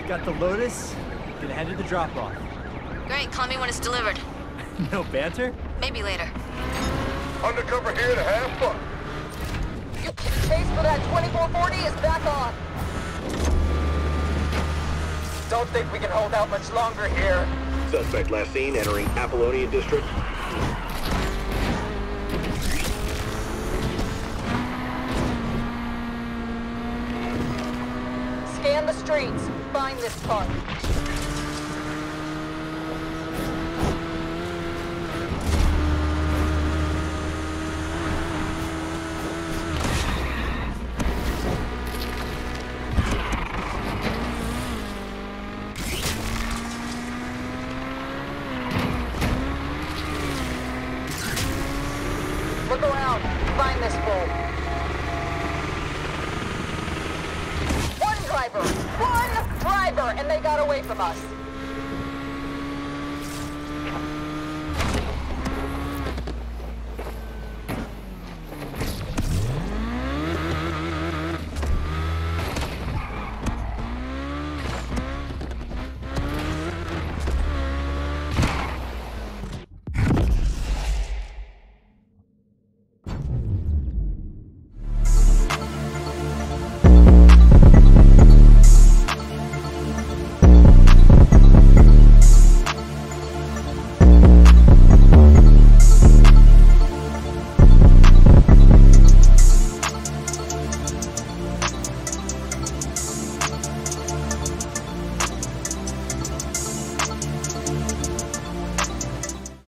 Got the Lotus. Gonna head to the drop-off. Great, call me when it's delivered. No banter? Maybe later. Undercover here to have fun. Chase for that 2440 is back on. Don't think we can hold out much longer here. Suspect last seen entering Apollonia District. Scan the streets. Find this car. Look around. Find this fool. One driver, and they got away from us.